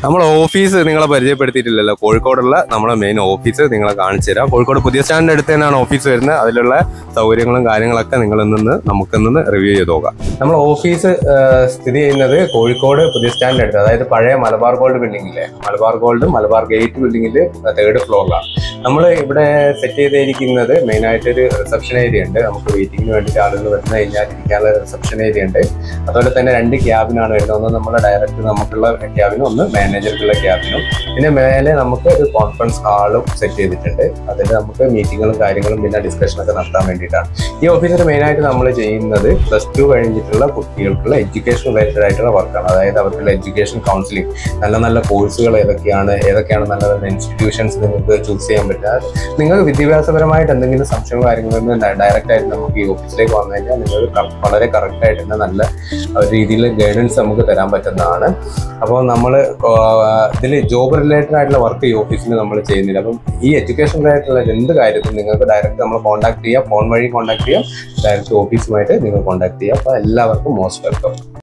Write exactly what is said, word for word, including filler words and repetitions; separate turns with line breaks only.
നമ്മൾ ഓഫീസ് നിങ്ങളെ പരിചയപ്പെടുത്തിയിട്ടില്ലല്ലോ. കോഴിക്കോടുള്ള നമ്മുടെ മെയിൻ ഓഫീസ് നിങ്ങളെ കാണിച്ചു തരാം. കോഴിക്കോട് പുതിയ സ്റ്റാൻഡിന്റെ അടുത്ത് തന്നെയാണ് ഓഫീസ് വരുന്നത്. അതിലുള്ള സൗകര്യങ്ങളും കാര്യങ്ങളൊക്കെ നിങ്ങളിൽ നിന്ന് നമുക്ക് നിന്ന് റിവ്യൂ ചെയ്ത് നോക്കാം. നമ്മൾ ഓഫീസ് സ്ഥിതി ചെയ്യുന്നത് കോഴിക്കോട് പുതിയ സ്റ്റാൻഡിന്റെ അടുത്ത്, അതായത് പഴയ മലബാർ ഗോൾഡ് ബിൽഡിംഗിലെ മലബാർ ഗോൾഡ് മലബാർ ഗേറ്റ് ബിൽഡിംഗിൽ തേർഡ് ഫ്ലോറിലാണ്. നമ്മൾ ഇവിടെ സെറ്റ് ചെയ്തിരിക്കുന്നത് മെയിനായിട്ട് ഒരു റിസപ്ഷൻ ഏരിയ ഉണ്ട്. നമുക്ക് വെയിറ്റിങ്ങിന് വേണ്ടിയിട്ട് ആളുകൾ വരുന്ന കഴിഞ്ഞാൽ ഇരിക്കാനുള്ള റിസപ്ഷൻ ഏരിയ ഉണ്ട്. അതുപോലെ തന്നെ രണ്ട് ക്യാബിനാണ് വരുന്നത്. ഒന്ന് നമ്മുടെ ഡയറക്റ്റ് നമുക്കുള്ള ക്യാബിനും ഒന്ന് മാനേജർക്കുള്ള ക്യാബിനും. പിന്നെ മേലെ നമുക്ക് ഒരു കോൺഫറൻസ് ഹാളും സെറ്റ് ചെയ്തിട്ടുണ്ട്. അതിൽ നമുക്ക് മീറ്റിങ്ങുകളും കാര്യങ്ങളും പിന്നെ ഡിസ്കഷനൊക്കെ നടത്താൻ വേണ്ടിയിട്ടാണ്. ഈ ഓഫീസിൽ മെയിനായിട്ട് നമ്മൾ ചെയ്യുന്നത് പ്ലസ് ടു കഴിഞ്ഞിട്ടുള്ള കുട്ടികൾക്കുള്ള എഡ്യൂക്കേഷൻ റിലേറ്റഡ് ആയിട്ടുള്ള വർക്കാണ്. അതായത് അവർക്കുള്ള എഡ്യൂക്കേഷൻ കൗൺസിലിംഗ്, നല്ല നല്ല കോഴ്സുകൾ ഏതൊക്കെയാണ് ഏതൊക്കെയാണ് നല്ല നല്ല ഇൻസ്റ്റിറ്റ്യൂഷൻസ് നിങ്ങൾക്ക് ചൂസ് ചെയ്യാൻ പറ്റുക. നിങ്ങൾക്ക് വിദ്യാഭ്യാസപരമായിട്ട് എന്തെങ്കിലും സംശയവും കാര്യങ്ങളൊന്നും ഡയറക്റ്റ് ആയിട്ട് നമുക്ക് ഈ ഓഫീസിലേക്ക് വന്നു കഴിഞ്ഞാൽ നിങ്ങൾ വളരെ കറക്റ്റ് ആയിട്ട് തന്നെ നല്ല രീതിയിൽ ഗൈഡൻസ് നമുക്ക് തരാൻ പറ്റുന്നതാണ്. അപ്പോൾ നമ്മൾ ഇതിൽ ജോബ് റിലേറ്റഡ് ആയിട്ടുള്ള വർക്ക് ഈ ഓഫീസിൽ നമ്മൾ ചെയ്യുന്നില്ല. അപ്പം ഈ എഡ്യൂക്കേഷൻ റിലേറ്റഡ് എന്ത് കാര്യത്തിലും നിങ്ങൾക്ക് ഡയറക്റ്റ് നമ്മൾ കോൺടാക്ട് ചെയ്യാം. ഫോൺ വഴി കോൺടാക്ട് ചെയ്യാം, ഡയറക്റ്റ് ഓഫീസുമായിട്ട് നിങ്ങൾ കോൺടാക്ട് ചെയ്യാം. അപ്പോൾ എല്ലാവർക്കും മോസ്റ്റ് വെൽക്കം.